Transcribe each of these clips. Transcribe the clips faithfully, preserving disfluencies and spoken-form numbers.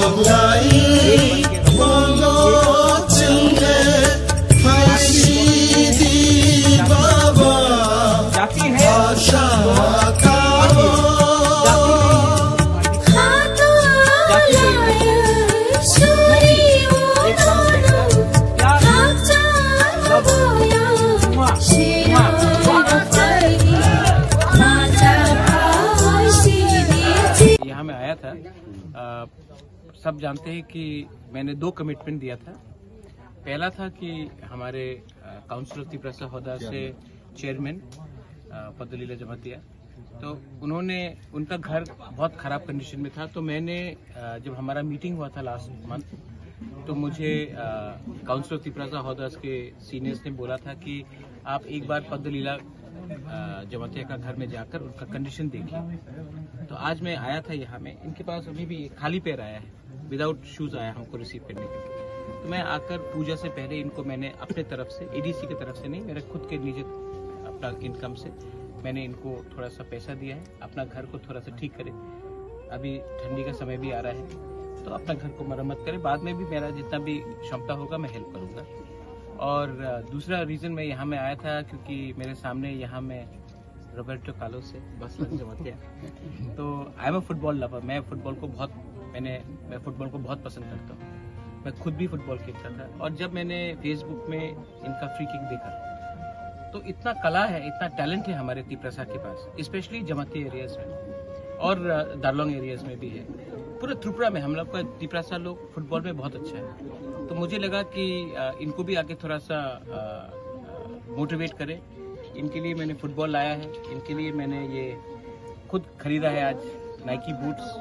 सब जानते हैं कि मैंने दो कमिटमेंट दिया था। पहला था कि हमारे काउंसिल ऑफ तिपरासा होदा से चेयरमैन पद्दलीला जमातिया, तो उन्होंने उनका घर बहुत ख़राब कंडीशन में था। तो मैंने जब हमारा मीटिंग हुआ था लास्ट मंथ, तो मुझे काउंसिल ऑफ तिपरासा होदा के सीनियर्स ने बोला था कि आप एक बार पद्दलीला जमातिया का घर में जाकर उनका कंडीशन देखिए। तो आज मैं आया था यहाँ में, इनके पास अभी भी खाली पैर आया है, विदाउट शूज आया हमको रिसीव करने के लिए। तो मैं आकर पूजा से पहले इनको मैंने अपने तरफ से, एडीसी की तरफ से नहीं, मेरे खुद के निजी अपना इनकम से मैंने इनको थोड़ा सा पैसा दिया है, अपना घर को थोड़ा सा ठीक करें। अभी ठंडी का समय भी आ रहा है, तो अपना घर को मरम्मत करें। बाद में भी मेरा जितना भी क्षमता होगा मैं हेल्प करूँगा। और दूसरा रीज़न मैं यहाँ में आया था क्योंकि मेरे सामने यहाँ में रॉबर्टो कार्लोस से बस जमातिया, तो I am a football lover. मैं फुटबॉल को बहुत मैंने मैं फुटबॉल को बहुत पसंद करता हूँ। मैं खुद भी फुटबॉल खेलता था, और जब मैंने फेसबुक में इनका फ्री किक देखा, तो इतना कला है, इतना टैलेंट है हमारे तिपरासा के पास, स्पेशली जमाती एरियाज में और दारलोंग एरियाज में भी है। पूरे त्रिपुरा में हम लोग का तिपरासा लोग फुटबॉल में बहुत अच्छा है। तो मुझे लगा कि इनको भी आगे थोड़ा सा मोटिवेट करें। इनके लिए मैंने फुटबॉल लाया है, इनके लिए मैंने ये खुद खरीदा है आज नाइकी बूट्स,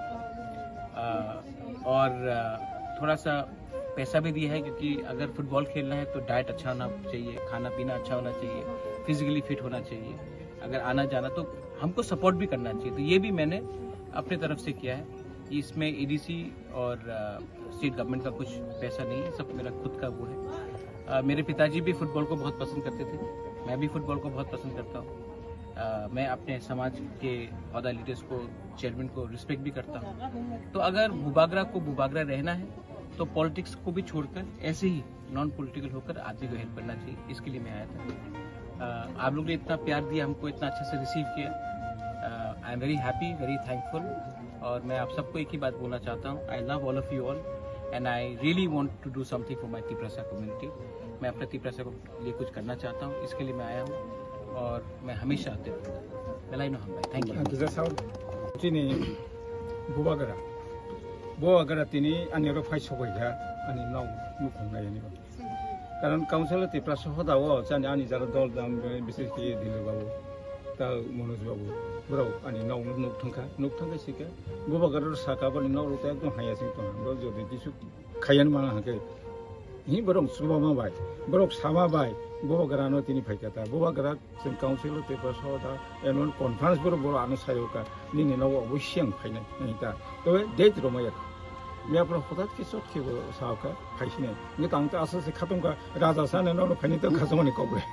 और थोड़ा सा पैसा भी दिया है, क्योंकि अगर फुटबॉल खेलना है तो डाइट अच्छा होना चाहिए, खाना पीना अच्छा होना चाहिए, फिजिकली फिट होना चाहिए। अगर आना जाना तो हमको सपोर्ट भी करना चाहिए। तो ये भी मैंने अपने तरफ से किया है। इसमें एडीसी और स्टेट गवर्नमेंट का कुछ पैसा नहीं है, सब मेरा खुद का वो है। आ, मेरे पिताजी भी फुटबॉल को बहुत पसंद करते थे, मैं भी फुटबॉल को बहुत पसंद करता हूँ। मैं अपने समाज के ओहदा लीडर्स को, चेयरमैन को रिस्पेक्ट भी करता हूँ। तो अगर बुबागरा को बुबागरा रहना है तो पॉलिटिक्स को भी छोड़कर ऐसे ही नॉन पॉलिटिकल होकर आदमी को हेल्प करना चाहिए। इसके लिए मैं आया था। आ, आप लोग ने इतना प्यार दिया, हमको इतना अच्छा से रिसीव किया। I am very happy, very thankful. और मैं आप सबको एक ही बात बोलना चाहता हूँ, I love all of you all and I really want to do something for my Tiprasa community. मैं अपने तिपरासा को लिए कुछ करना चाहता हूँ, इसके लिए मैं आया हूँ और मैं हमेशा आते रहूँगा। मेलाई नो हम थैंक यू। दिनै बुबागरा बुबागरा दिनै आंनियाव फायसबायथा आंनि नाव मुखंनायनिबो कारण काउन्सिल तिपरासा होदाव जानि आंनि जारा दल दाम बिसेसखि दिलबाबो दा मनोज बाबू बराव आंनि नाव नुकथांखा नुकथांखा सिके बुबागरा साकाबानि नाव रता एकदम हायासिं दं रो जदि किसु खायान माना हाके हि बरं सुबामा बाय बरं सामा बाय बुबागरानो तिनि फायखाता बुबागरा जों काउन्सिल तिपरासा होदा एनवन कन्फारेन्स बर बर आनो सायोका निनि नाव अवश्य फायनाय नैता तबे डेट रमाया मैं अपना हठात के सट के साहब फाइसने ये तांगते आसर से खत्म का राजा सा ने नौ फाइने तो खसमने कबरे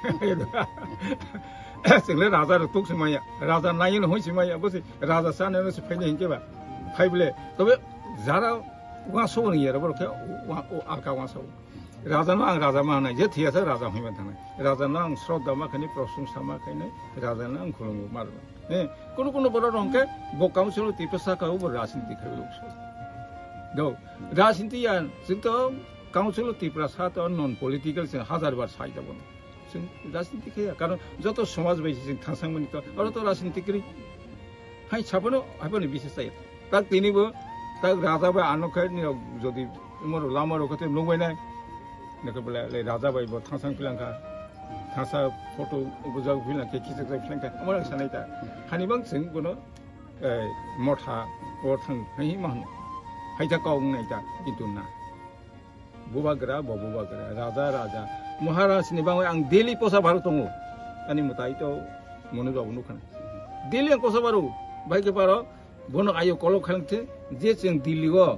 सिंगले राजा रुक से माया राजा नाइन हो से माया बस राजा सा ने से फाइने हिंके बा फाइबले तबे जारा वहां सो नहीं यार बरो के वहां आका वहां सो राजा ना आं राजा माने जे थिया था राजा होइबा थाने राजा ना आं श्रद्धा मा खनि प्रशंसा मा खनि राजा ना आं खुलुमो मार ने कोनो कोनो बरो रंके बो काउन्सिल तिपरासा का ऊपर राजनीति खायो दो राजनीति या जोंथ' काउन्सिल तिपरासा तो नन पलिटिकल जों हाजार बार साइजाबो जों राजनीति खाया कारण जत समाज बायदि जों थांसांमोन तो आरो तो राजनीति करी हाय साबनो हाबनो बिसेस जायो ता दिनैबो ता राजा बाय आनोखै जदि मोर लामा रखते नुबायनाय नकबला ले राजा बाय बो थांसां फिलांका थांसा फटो बुजाव फिलांके खिजक फिलांका अमर सानायता हानिबां जों गुनो मथा और थां नै माहन हाइजा काउ नाइता किन्तु ना बुबागरा बुबागरा राजा राजा महाराज नि बांग आं दिल्ली पोसा भारत दङ आनि मताय तो मनु जाबो नुखान दिल्ली आं पोसा बारो बाय के बारो बनो आयो कल खालंथे जे जों दिल्ली गो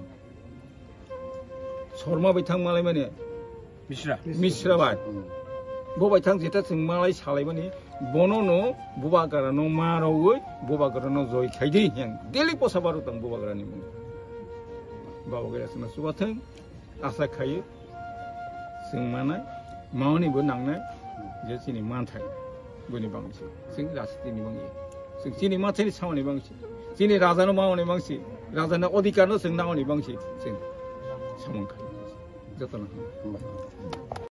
शर्मा बैथां मालाय माने मिश्रा मिश्रा बाय बो बैथां जेता जों मालाय सालाय माने बनो नो बुबागरा नो मारावै बुबागरा नो जय खायदि हें दिल्ली पोसा बारो दङ बुबागरा नि बावगासिनो सुबाथों आसा खायो जों मानाय मावनिबो नांनाय जे जोंनि मानथाय बुनि बांसि जों राजनीतिनि बांगि जों जोंनि मानथायनि सावनि बांसि जोंनि राजानो मावनि बांसि राजानो अधिकारनो जों नावनि बांसि जों सामोन खायो जतन